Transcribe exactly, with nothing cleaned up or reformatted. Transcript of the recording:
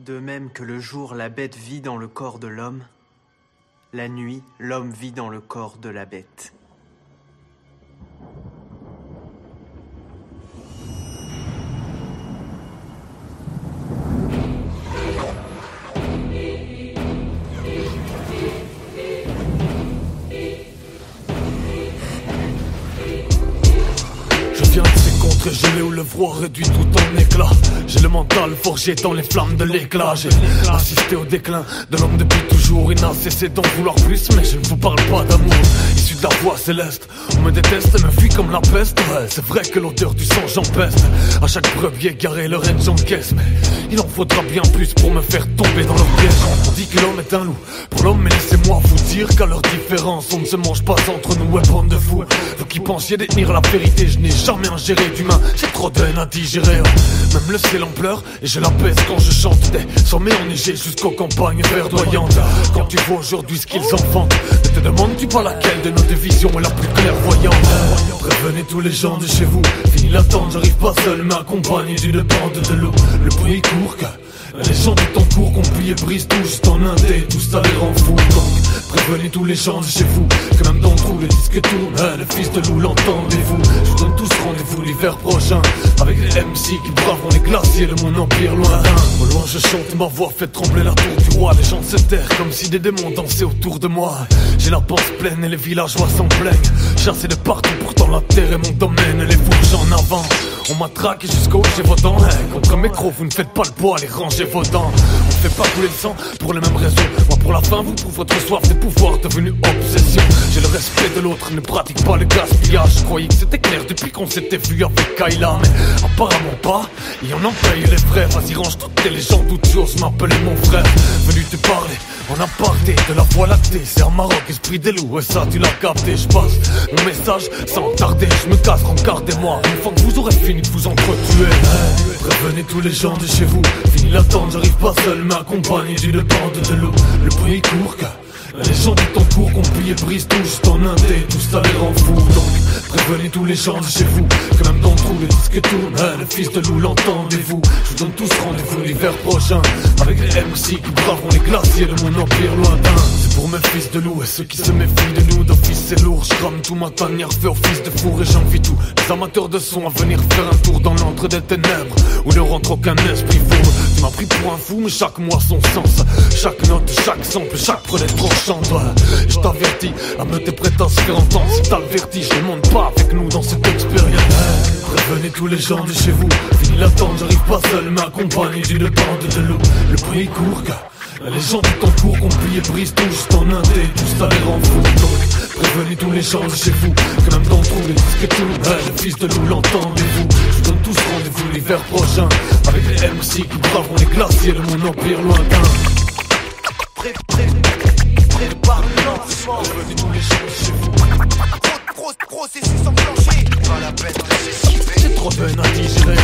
De même que le jour, la bête vit dans le corps de l'homme, la nuit, l'homme vit dans le corps de la bête. Gelé où le froid réduit tout en éclat. J'ai le mental forgé dans les flammes de l'éclat. J'ai assisté au déclin de l'homme depuis toujours. Il n'a cessé d'en vouloir plus, mais je ne vous parle pas d'amour issu de la voix céleste. On me déteste, me fuit comme la peste. Ouais, c'est vrai que l'odeur du sang j'empeste. À chaque brebis égaré, le règne j'encaisse. Mais il en faudra bien plus pour me faire tomber dans leur piège. On dit que l'homme est un loup pour l'homme, mais laissez-moi vous dire qu'à leur différence, on ne se mange pas entre nous, ouais, bande de fous. Vous qui pensiez détenir la vérité, je n'ai jamais ingéré d'humain. J'ai trop de haine à digérer. Même le ciel en pleure et je l'apaise quand je chante des sommets enneigés jusqu'aux campagnes verdoyantes. Quand tu vois aujourd'hui ce qu'ils enfantent, ne te demandes-tu pas laquelle de nos divisions est la plus clairvoyante? Prévenez tous les gens de chez vous, fini l'attente, j'arrive pas seul mais accompagné d'une bande de loups. Le bruit court que les gens de ton cours compliés brisent tout juste en indé, tout ça les rend fous. Donc prévenez tous les gens de chez vous, que même dans le trou le disque tourne, le fils de loup l'entendez-vous. Je vous donne tous rendez-vous l'hiver prochain, avec les M C qui braveront les glaciers de mon empire lointain. Au loin je chante, ma voix fait trembler la tour du roi. Les gens se terrent comme si des démons dansaient autour de moi. J'ai la panse pleine et les villageois s'en plaignent. Chassé de partout, pourtant la terre est mon domaine. Les fourches en avant, on m'a traqué jusqu'au j'ai vos dents. Hey, contre mes crocs, vous ne faites pas le poids, les rangez vos dents. On ne fait pas couler le sang pour les mêmes raisons. Moi pour la fin, vous pour votre soif des pouvoirs devenus obsession. J'ai le respect de l'autre, ne pratique pas le gaspillage. Je croyais que c'était clair depuis qu'on s'était vu avec Kayla, mais apparemment pas. Et on en paye les frais. Vas-y range toutes tes légendes où tu oses m'appeler mon frère. Venu te parler en aparté de la voie lactée. C'est un Maroc, esprit des loups, et ça tu l'as capté. Je passe mon message sans tarder. Je me casse, rencardez-moi. Une fois que vous aurez fini de vous entretuer, hey, prévenez tous les gens de chez vous. Fini l'attente, j'arrive pas seul mais accompagné d'une bande de loups. Le bruit court que les gens de ton cours compliés brisent tout juste en indé, tout ça les rend fous. Donc prévenez tous les gens de chez vous, que même dans le trou le disque tourne, le fils de loup l'entendez-vous. Je vous donne tous rendez-vous l'hiver prochain, avec les M C qui braveront les glaciers de mon empire lointain. C'est pour mes fils de loup et ceux qui se méfient de nous. D'office c'est lourd, je crame tout ma tanière, fais office de four et j'envie tout. Les amateurs de son à venir faire un tour dans l'antre des ténèbres, où ne rentre aucun esprit fourbe. Tu m'as pris pour un fou mais chaque mois son sens, chaque note, chaque sample, chaque prenette tranchante. Je t'avertis, la meute est prête à se faire entendre. Si t'as le vertige, ne monte pas avec nous dans cette expérience. Prévenez tous les gens de chez vous, fini l'attente, j'arrive pas seul mais accompagné d'une bande de loups. Le bruit court que les gens de ton cours compliés brisent tout juste en indé, tout ça les rend fous. Donc prévenez tous les gens de chez vous, que même dans le trou les disques tournent, le fils de loup l'entendez-vous. Je vous donne tous rendez-vous l'hiver prochain, avec les M C qui braveront les glaciers de mon empire lointain. Pré, pré, prépare le lancement. Prévenez tous les gens de chez vous. Gros, gros processus enclenché. Pas la peine de s'esquiver. J'ai trop de haine à digérer.